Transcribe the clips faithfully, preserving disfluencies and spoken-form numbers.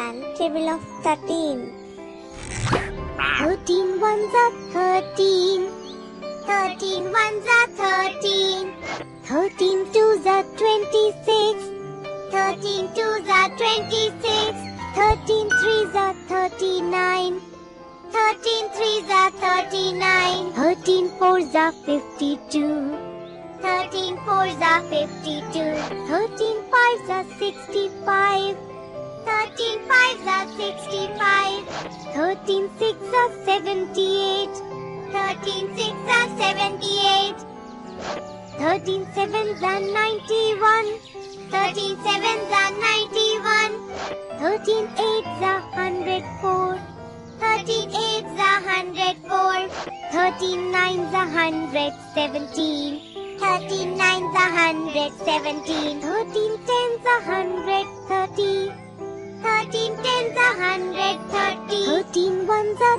and table of thirteen. Thirteen ones are thirteen. Thirteen ones are thirteen. Thirteen twos are twenty-six. Thirteen twos are twenty-six. Thirteen threes are thirty-nine. Thirteen threes are thirty-nine. Thirteen fours are fifty-two. Thirteen fours are fifty-two. Thirteen fives are sixty-five. Thirteen fives are sixty-five. Thirteen sixes are seventy-eight. Thirteen sixes are seventy-eight. Thirteen sevens are ninety-one. Thirteen sevens are ninety-one. Thirteen eights are one hundred four. Thirteen eights are one hundred four. Thirteen nines are one hundred seventeen. Thirteen nines are one hundred seventeen. Thirteen tens are one hundred thirty. Thirteen tens are one hundred thirty. Thirteen ones are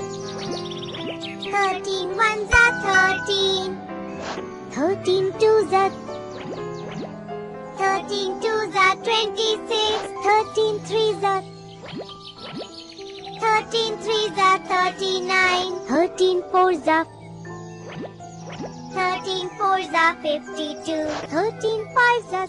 Thirteen ones are thirteen. Thirteen twos are Thirteen twos are twenty-six. Thirteen threes are Thirteen threes are thirty-nine. Thirteen fours are Thirteen fours are fifty-two. Thirteen fives are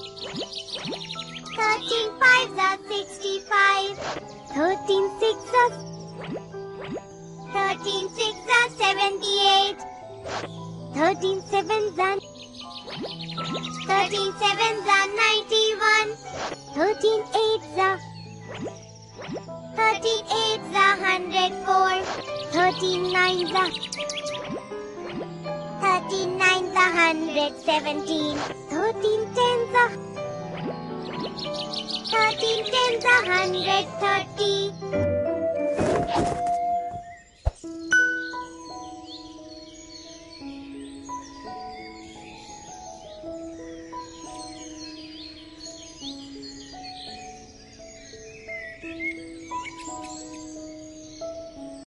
Thirteen fives are sixty-five. Thirteen sixes are Thirteen sixes are seventy-eight. Thirteen sevens are Thirteen sevens are ninety-one. Thirteen eights are Thirteen eights are one hundred four. Thirteen nines are Thirteen nines are one hundred seventeen. Thirteen tens are Thirteen tens are one hundred thirty.